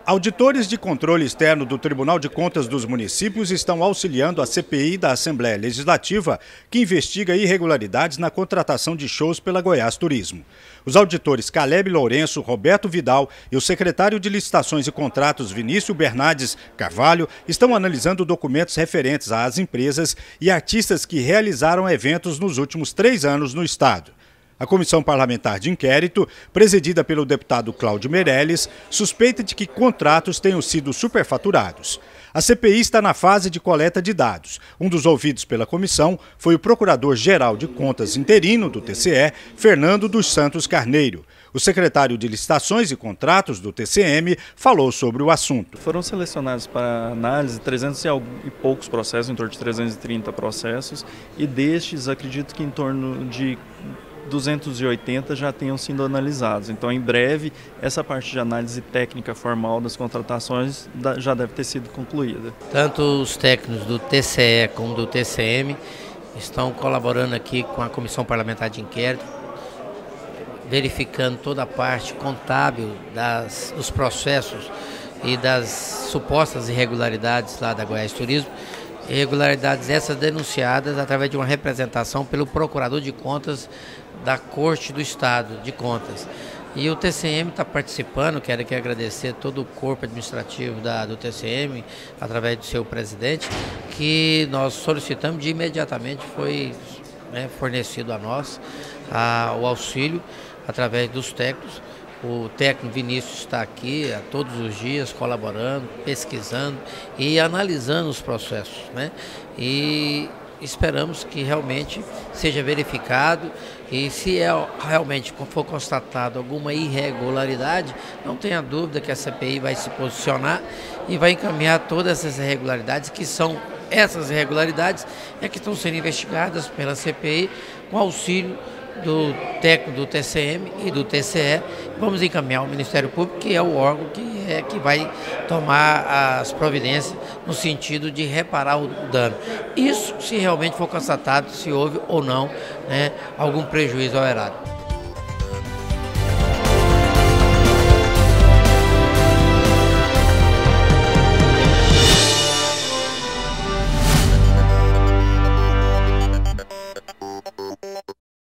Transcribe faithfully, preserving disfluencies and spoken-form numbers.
Auditores de controle externo do Tribunal de Contas dos Municípios estão auxiliando a C P I da Assembleia Legislativa, que investiga irregularidades na contratação de shows pela Goiás Turismo. Os auditores Caleb Lourenço, Roberto Vidal e o secretário de Licitações e Contratos Vinícius Bernardes Carvalho estão analisando documentos referentes às empresas e artistas que realizaram eventos nos últimos três anos no estado. A Comissão Parlamentar de Inquérito, presidida pelo deputado Cláudio Meirelles, suspeita de que contratos tenham sido superfaturados. A C P I está na fase de coleta de dados. Um dos ouvidos pela comissão foi o Procurador-Geral de Contas interino do T C E, Fernando dos Santos Carneiro. O secretário de Licitações e Contratos do T C M falou sobre o assunto. Foram selecionados para análise trezentos e poucos processos, em torno de trezentos e trinta processos, e destes acredito que em torno de duzentos e oitenta já tenham sido analisados. Então, em breve, essa parte de análise técnica formal das contratações já deve ter sido concluída. Tanto os técnicos do T C E como do T C M estão colaborando aqui com a Comissão Parlamentar de Inquérito, verificando toda a parte contábil das, dos processos e das supostas irregularidades lá da Goiás Turismo. Irregularidades essas denunciadas através de uma representação pelo Procurador de Contas da Corte do Estado de Contas. E o T C M está participando, quero aqui agradecer todo o corpo administrativo da, do T C M, através do seu presidente, que nós solicitamos de imediatamente, foi né, fornecido a nós a, o auxílio através dos técnicos. O técnico Vinícius está aqui a todos os dias colaborando, pesquisando e analisando os processos, né? E esperamos que realmente seja verificado e se é, realmente for constatado alguma irregularidade, não tenha dúvida que a C P I vai se posicionar e vai encaminhar todas essas irregularidades, que são essas irregularidades é que estão sendo investigadas pela C P I com auxílio do técnico do T C M e do T C E. Vamos encaminhar ao Ministério Público, que é o órgão que, é, que vai tomar as providências no sentido de reparar o dano. Isso se realmente for constatado se houve ou não né, algum prejuízo ao erário.